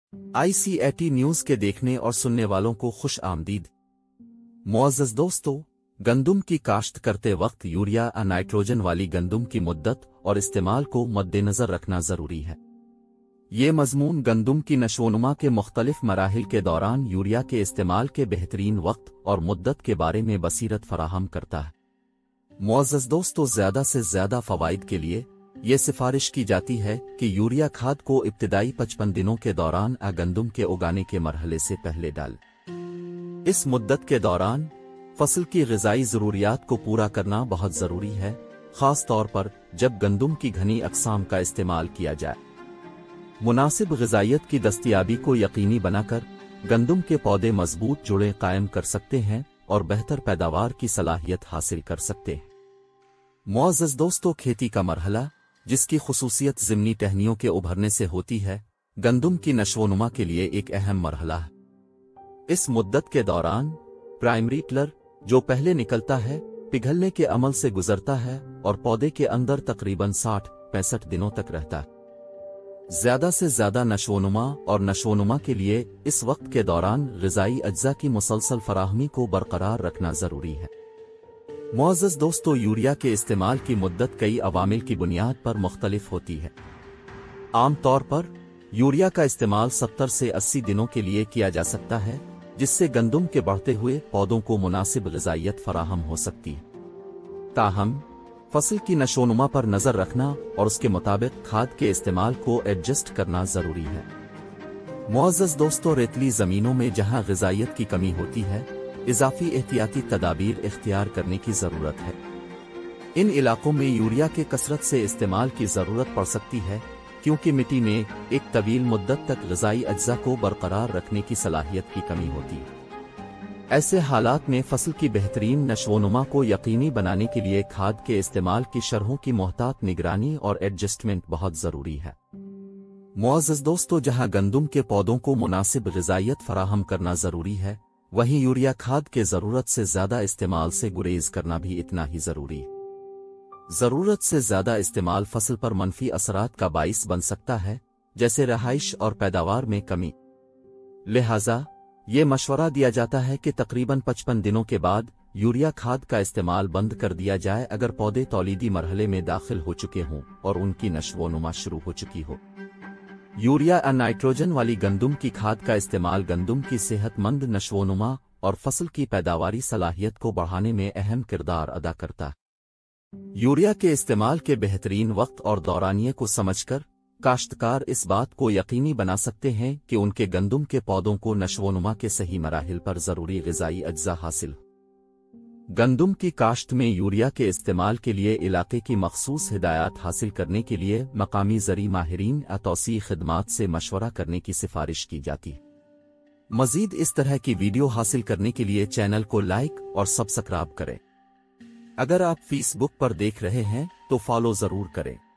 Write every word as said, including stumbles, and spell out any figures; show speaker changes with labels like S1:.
S1: I C A T news کے دیکھنے اور سننے والوں کو خوش آمدید۔ معزز دوستو، گندم کی کاشت کرتے وقت یوریا اور نائٹروجن والی گندم کی مدت اور استعمال کو مد نظر رکھنا ضروری ہے۔ یہ مضمون گندم کی نشوونما کے مختلف مراحل کے دوران یوریا کے استعمال کے بہترین وقت اور مدت کے بارے میں بصیرت فراہم کرتا ہے۔ معزز دوستو، زیادہ سے زیادہ فوائد کے لیے یہ سفارش کی جاتی ہے کہ یوریا کھاد کو ابتدائی پچپن دنوں کے دوران گندم کے اگانے کے مرحلے سے پہلے ڈال۔ اس مدت کے دوران فصل کی غذائی ضروریات کو پورا کرنا بہت ضروری ہے، خاص طور پر جب گندم کی گھنی اقسام کا استعمال کیا جائے۔ مناسب غذائیت کی دستیابی کو یقینی بنا کر گندم کے پودے مضبوط جڑیں قائم کر سکتے ہیں اور بہتر پیداوار کی صلاحیت حاصل کر سکتے ہیں۔ معزز دوستو، کھیتی کا مرحلہ، جس کی خصوصیت ضمنی ٹہنیوں کے ابھرنے سے ہوتی ہے، گندم کی نشوونما کے لیے ایک اہم مرحلہ ہے۔ اس مدت کے دوران پرائمری ٹلر، جو پہلے نکلتا ہے، پگھلنے کے عمل سے گزرتا ہے اور پودے کے اندر تقریباً ساٹھ پینسٹھ دنوں تک رہتا ہے۔ زیادہ سے زیادہ نشوونما اور نشوونما کے لیے اس وقت کے دوران غذائی اجزاء کی مسلسل فراہمی کو برقرار رکھنا ضروری ہے۔ معزز دوستو، یوریا کے استعمال کی مدت کئی عوامل کی بنیاد پر مختلف ہوتی ہے۔ عام طور پر یوریا کا استعمال ستر سے اسی دنوں کے لیے کیا جا سکتا ہے، جس سے گندم کے بڑھتے ہوئے پودوں کو مناسب غذائیت فراہم ہو سکتی ہے۔ تاہم فصل کی نشوونما پر نظر رکھنا اور اس کے مطابق کھاد کے استعمال کو ایڈجسٹ کرنا ضروری ہے۔ معزز دوستو، ریتلی زمینوں میں جہاں غذائیت کی کمی ہوتی ہے، اضافی احتیاطی تدابیر اختیار کرنے کی ضرورت ہے۔ ان علاقوں میں یوریا کے کثرت سے استعمال کی ضرورت پڑ سکتی ہے، کیونکہ مٹی میں ایک طویل مدت تک غذائی اجزاء کو برقرار رکھنے کی صلاحیت کی کمی ہوتی ہے۔ ایسے حالات میں فصل کی بہترین نشوونما کو یقینی بنانے کے لیے کھاد کے استعمال کی شرحوں کی محتاط نگرانی اور ایڈجسٹمنٹ بہت ضروری ہے۔ معزز دوستو، جہاں گندم کے پودوں کو مناسب غذائیت فراہم کرنا ضروری ہے، وہیں یوریا کھاد کے ضرورت سے زیادہ استعمال سے گریز کرنا بھی اتنا ہی ضروری ہے۔ ضرورت سے زیادہ استعمال فصل پر منفی اثرات کا باعث بن سکتا ہے، جیسے رہائش اور پیداوار میں کمی۔ لہٰذا یہ مشورہ دیا جاتا ہے کہ تقریباً پچپن دنوں کے بعد یوریا کھاد کا استعمال بند کر دیا جائے اگر پودے تولیدی مرحلے میں داخل ہو چکے ہوں اور ان کی نشوونما شروع ہو چکی ہو۔ یوریا اور نائٹروجن والی گندم کی کھاد کا استعمال گندم کی صحت مند نشوونما اور فصل کی پیداواری صلاحیت کو بڑھانے میں اہم کردار ادا کرتا ہے۔ یوریا کے استعمال کے بہترین وقت اور دورانیے کو سمجھ کر کاشتکار اس بات کو یقینی بنا سکتے ہیں کہ ان کے گندم کے پودوں کو نشوونما کے صحیح مراحل پر ضروری غذائی اجزاء حاصل ہو۔ گندم کی کاشت میں یوریا کے استعمال کے لیے علاقے کی مخصوص ہدایات حاصل کرنے کے لیے مقامی زرعی ماہرین اور توسیعی خدمات سے مشورہ کرنے کی سفارش کی جاتی ہے۔ مزید اس طرح کی ویڈیو حاصل کرنے کے لیے چینل کو لائک اور سبسکرائب کریں۔ اگر آپ فیس بک پر دیکھ رہے ہیں تو فالو ضرور کریں۔